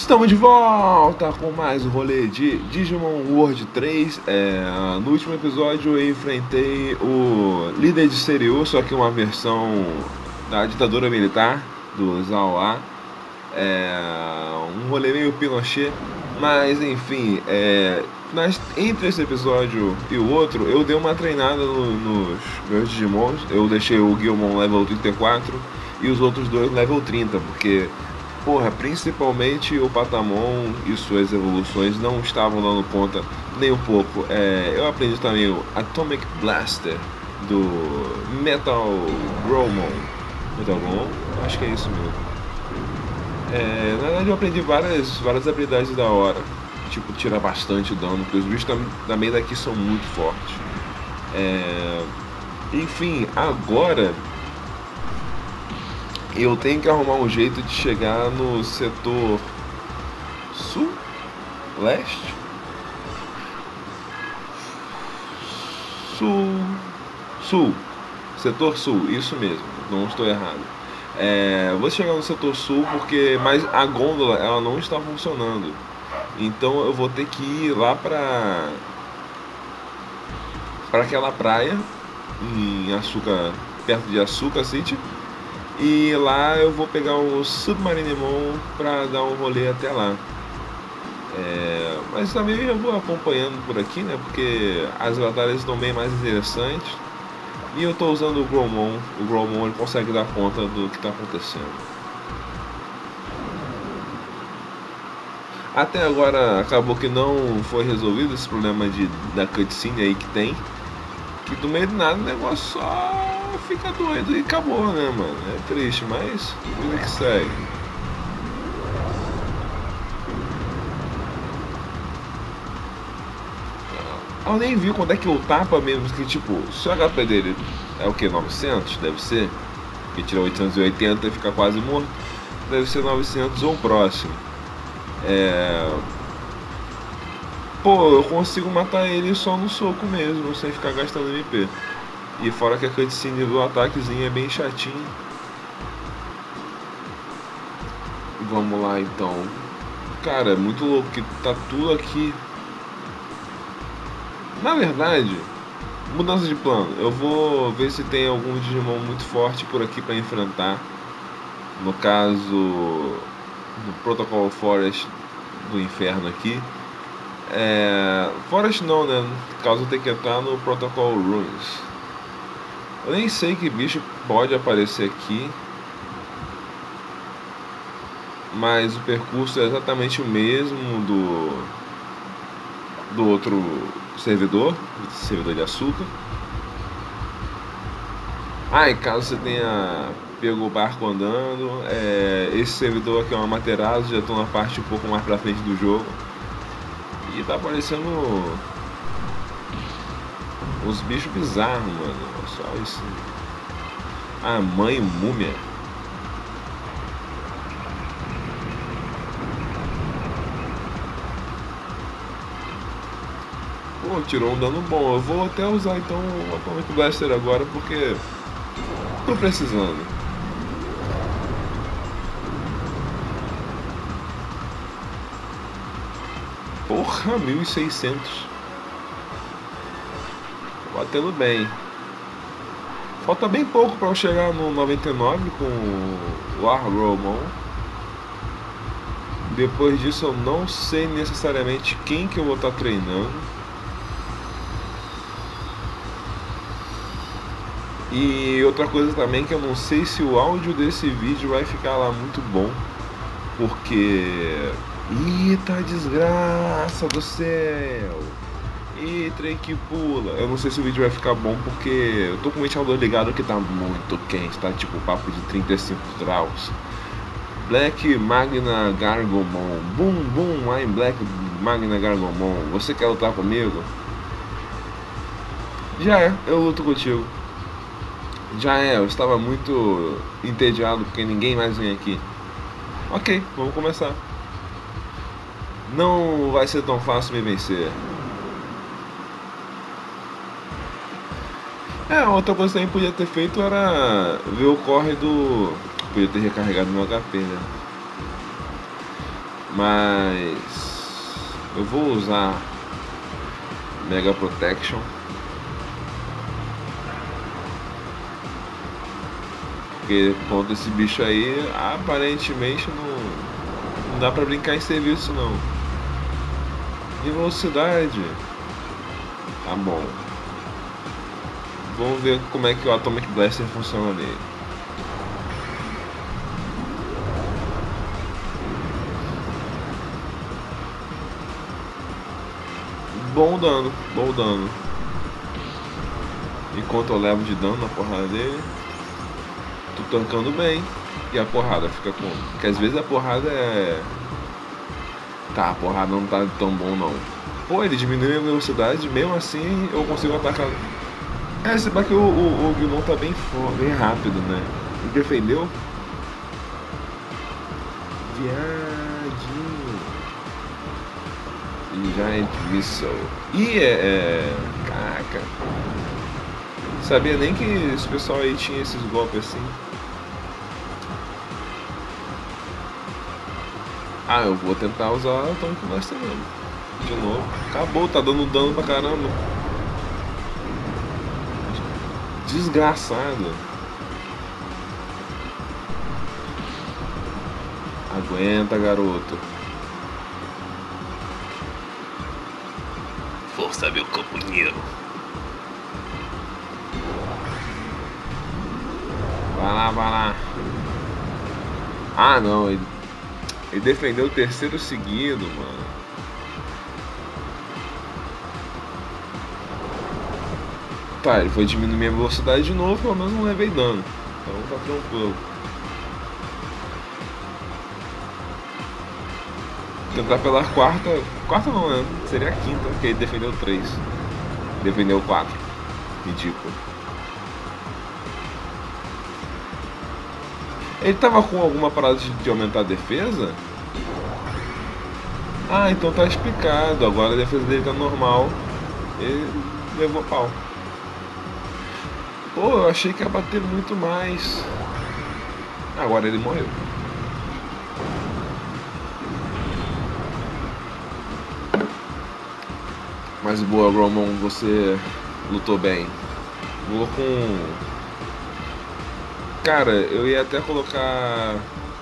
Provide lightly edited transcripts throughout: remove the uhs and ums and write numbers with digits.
Estamos de volta com mais um rolê de Digimon World 3. No último episódio eu enfrentei o líder de Seiryu, só que uma versão da ditadura militar do Zaoa. Um rolê meio Pinochet, mas enfim, entre esse episódio e o outro eu dei uma treinada nos meus Digimons. Eu deixei o Guilmon level 34 e os outros dois level 30, porque principalmente o Patamon e suas evoluções não estavam dando conta nem um pouco. Eu aprendi também o Atomic Blaster do Metal Growmon. Acho que é isso mesmo. Na verdade eu aprendi várias habilidades da hora, tipo tirar bastante dano, porque os bichos também daqui são muito fortes. Enfim, agora eu tenho que arrumar um jeito de chegar no setor sul? Leste? Sul. Setor sul, isso mesmo, não estou errado. Vou chegar no setor sul mas a gôndola ela não está funcionando. Então eu vou ter que ir lá para aquela praia em Asuka, perto de Asuka City. E lá eu vou pegar o Submarinemon pra dar um rolê até lá. Mas também eu vou acompanhando por aqui, né? Porque as batalhas estão bem mais interessantes. E eu tô usando o Growmon. O Growmon ele consegue dar conta do que tá acontecendo. Até agora acabou que não foi resolvido esse problema da cutscene aí que tem. Que do meio de nada o negócio só fica doido e acabou, né, mano? É triste, mas vida que segue. Eu nem vi quando é que o tapa mesmo, que tipo, se o HP dele é o que, 900? Deve ser. Que tira 880 e fica quase morto. Deve ser 900 ou próximo. Eu consigo matar ele só no soco mesmo, sem ficar gastando MP. E fora que a cutscene do ataquezinho é bem chatinho. Vamos lá então. Cara, é muito louco que tá tudo aqui. Na verdade, mudança de plano. Eu vou ver se tem algum Digimon muito forte por aqui pra enfrentar. No caso, no Protocol Forest do inferno aqui. Forest não, né? No caso eu tenho que entrar no Protocol Ruins. Eu nem sei que bicho pode aparecer aqui, mas o percurso é exatamente o mesmo do outro servidor de açúcar. E caso você tenha pego o barco andando, esse servidor aqui é uma Materazo, já estou na parte um pouco mais pra frente do jogo. E tá aparecendo uns bichos bizarros, mano. Só isso. A mãe múmia. Tirou um dano bom. Eu vou até usar então o Atomic Blaster agora porque tô precisando. Porra, 1600. Batendo bem. Falta bem pouco para eu chegar no 99 com o Argromon. Depois disso eu não sei necessariamente quem que eu vou estar treinando. E outra coisa também que eu não sei se o áudio desse vídeo vai ficar lá muito bom. Porque... Eita desgraça do céu! E trem que pula. Eu não sei se o vídeo vai ficar bom porque eu tô com o ventilador ligado que tá muito quente, tá tipo papo de 35 graus. Black Magna Gargomon. Boom, boom, I'm Black Magna Gargomon. Você quer lutar comigo? Eu luto contigo. Eu estava muito entediado porque ninguém mais vem aqui. Ok, vamos começar. Não vai ser tão fácil me vencer. Outra coisa que também podia ter feito era ver o corre do... Podia ter recarregado meu HP, né? Mas eu vou usar Mega Protection. Porque contra esse bicho aí, aparentemente não dá pra brincar em serviço não. De velocidade. Tá bom. Vamos ver como é que o Atomic Blaster funciona nele. Bom dano, bom dano. Enquanto eu levo de dano na porrada dele, tô tancando bem. E a porrada fica como? Porque às vezes a porrada é... Tá, a porrada não tá tão bom não. Pô, ele diminui a velocidade, mesmo assim eu consigo atacar. É, se bem que o Guilmon tá bem rápido, né? Ele defendeu. Viadinho. E Giant Missile. E caraca. Sabia nem que esse pessoal aí tinha esses golpes assim. Ah, eu vou tentar usar o Atomic Blaster mesmo. De novo. Acabou, tá dando dano pra caramba. Desgraçado. Aguenta, garoto. Força, meu companheiro. Vai lá, vai lá. Ah, não. Ele defendeu o terceiro seguido, mano. Tá, ele foi diminuir minha velocidade de novo, pelo menos não levei dano. Então tá tranquilo. Tentar pela quarta. Quarta não, né? Seria a quinta, porque ele defendeu 3. Defendeu 4. Ridículo. Ele tava com alguma parada de aumentar a defesa? Ah, então tá explicado. Agora a defesa dele tá normal. Ele levou pau. Pô, eu achei que ia bater muito mais. Agora ele morreu. Mas boa, Gromon, você lutou bem. Vou com... Cara, eu ia até colocar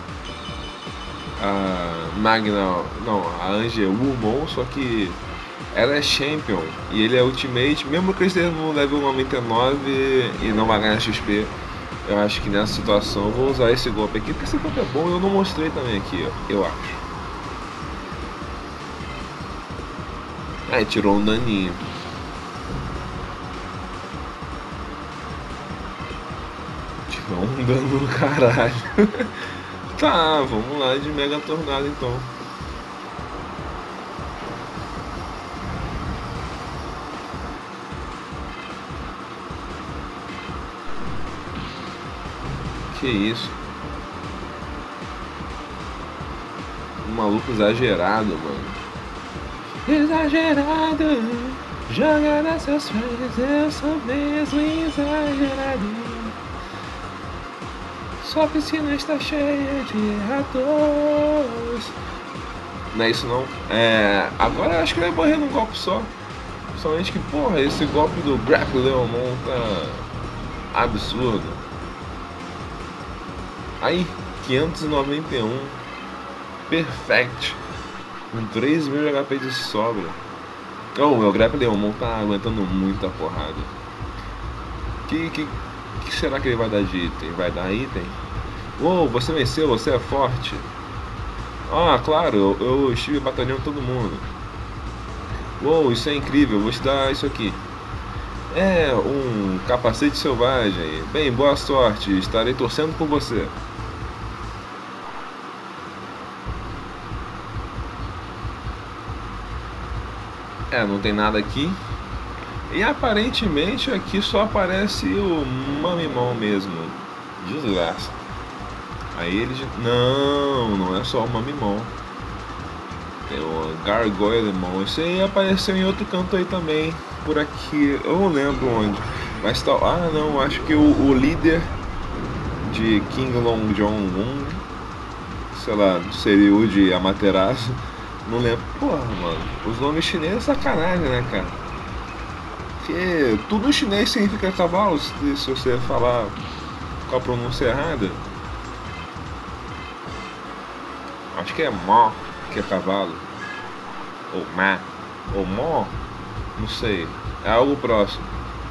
a Magna, não, a Angelumon, só que ela é Champion e ele é Ultimate, mesmo que ele esteja no level 99 e não vai ganhar XP, eu acho que nessa situação eu vou usar esse golpe aqui, porque esse golpe é bom e eu não mostrei também aqui, eu acho. Aí tirou um daninho. Tirou um dano do caralho. Tá, vamos lá de Mega Tornado então. Que isso? Um maluco exagerado, mano. Exagerado, joga nessas frases, eu sou mesmo exagerado. Sua piscina está cheia de ratos. Não é isso não? Agora eu acho que ele vai morrer num golpe só. Somente que, porra, esse golpe do Grappleomon tá absurdo. Aí, 591. Perfect. Com 3.000 de HP de sobra. Oh, meu Grappleomon tá aguentando muita porrada. Que será que ele vai dar de item? Vai dar item? Uou, você venceu, você é forte. Ah, claro, eu estive batalhando todo mundo. Uou, isso é incrível, vou te dar isso aqui. É, um capacete selvagem. Bem, boa sorte, estarei torcendo por você. Não tem nada aqui. E aparentemente aqui só aparece o Mamimon mesmo. Desgraça. Aí ele... Não é só o Mamimon. Tem o Gargoylemon. Isso aí apareceu em outro canto aí também. Por aqui. Eu não lembro onde. Mas tá... Ah, não. Acho que o líder de King Long John 1 sei lá, Seiryu de Amaterasu. Não lembro. Porra, mano, os nomes chineses é sacanagem, né, cara? Porque tudo em chinês significa cavalo, se você falar com a pronúncia errada. Acho que é Mo, que é cavalo. Ou Ma. Ou Mo. Não sei. É algo próximo.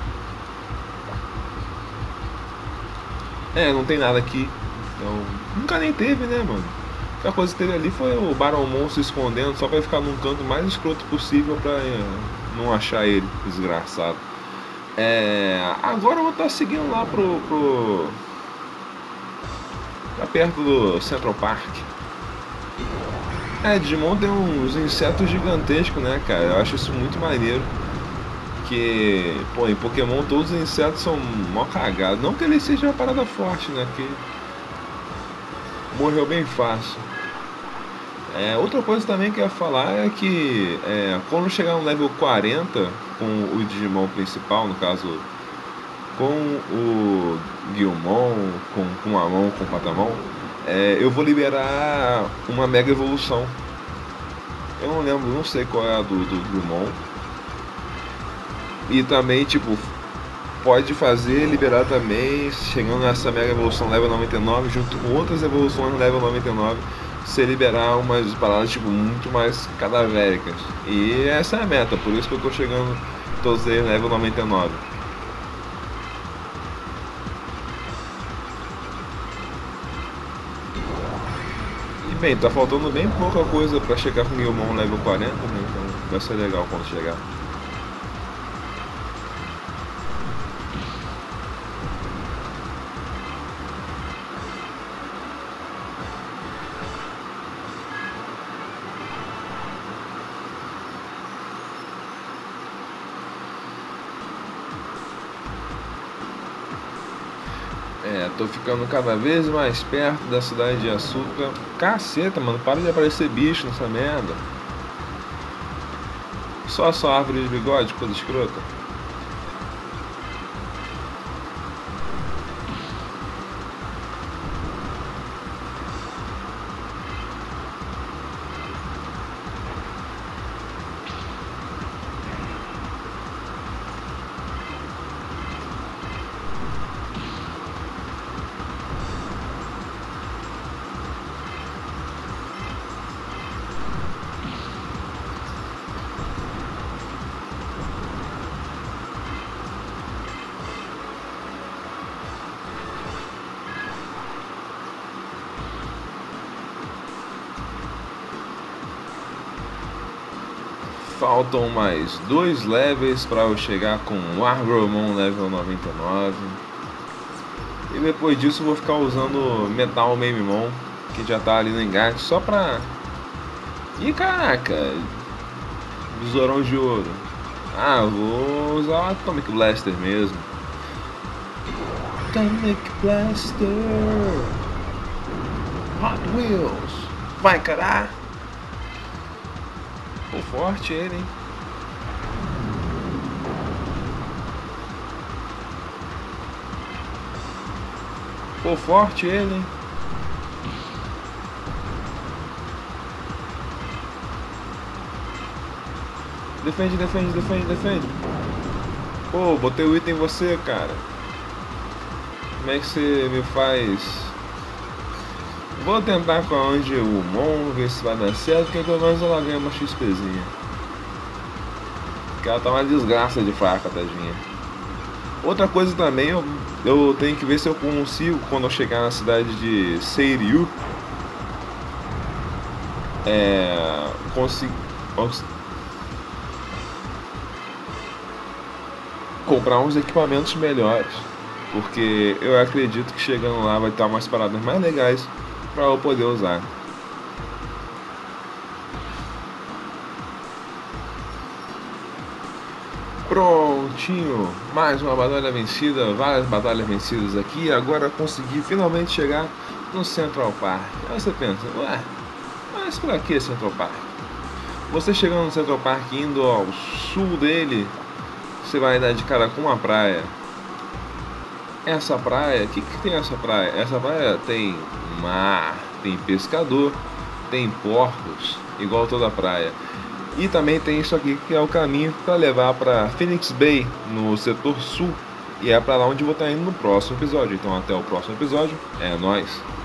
É, não tem nada aqui. Então, nunca nem teve, né, mano? A única coisa que teve ali foi o Baromon se escondendo só pra ficar num canto mais escroto possível pra não achar ele, desgraçado. Agora eu vou estar seguindo lá pra perto do Central Park. Digimon tem uns insetos gigantescos, né, cara? Eu acho isso muito maneiro. Que, pô, em Pokémon todos os insetos são mó cagados. Não que ele seja uma parada forte, né? Que morreu bem fácil. Outra coisa também que eu ia falar é que quando chegar no level 40 com o Digimon principal, no caso com o Guilmon, com o Amon, com o Patamon, eu vou liberar uma Mega Evolução. Eu não lembro, não sei qual é a do Guilmon. E também, tipo, pode fazer, liberar também, chegando nessa Mega Evolução level 99, junto com outras evoluções level 99, você liberar umas paradas, tipo, muito mais cadavéricas. E essa é a meta, por isso que eu tô chegando todos eles level 99. E bem, tá faltando bem pouca coisa pra chegar com o Guilmon level 40, né? Então vai ser legal quando chegar. Tô ficando cada vez mais perto da cidade de Açúcar. Caceta, mano, para de aparecer bicho nessa merda. Só árvore de bigode, coisa escrota. Faltam mais 2 levels para eu chegar com o Arbormon level 99. E depois disso eu vou ficar usando Metal Mamemon, que já tá ali no engate, só pra... Ih, caraca! Besourão de ouro. Vou usar o Atomic Blaster mesmo. Atomic Blaster! Hot Wheels! Vai, caralho! Ficou forte ele, hein? Ficou forte ele, hein? Defende, defende, defende, defende. Pô, botei o item em você, cara. Como é que você me faz? Vou tentar com a Angelmon, ver se vai dar certo, porque pelo menos ela ganha uma XPzinha. Porque ela tá uma desgraça de faca, tadinha. Outra coisa também, eu tenho que ver se eu consigo, quando eu chegar na cidade de Seiryu, comprar uns equipamentos melhores. Porque eu acredito que chegando lá vai estar umas paradas mais legais para eu poder usar. Prontinho, mais uma batalha vencida, várias batalhas vencidas aqui. Agora consegui finalmente chegar no Central Park. Aí você pensa, ué, mas pra que Central Park? Você chegando no Central Park, indo ao sul dele, você vai dar de cara com uma praia. Essa praia, o que tem essa praia? Essa praia tem mar, tem pescador, tem porcos, igual toda praia. E também tem isso aqui que é o caminho para levar para Phoenix Bay, no setor sul. E é para lá onde eu vou estar indo no próximo episódio. Então até o próximo episódio. É nóis!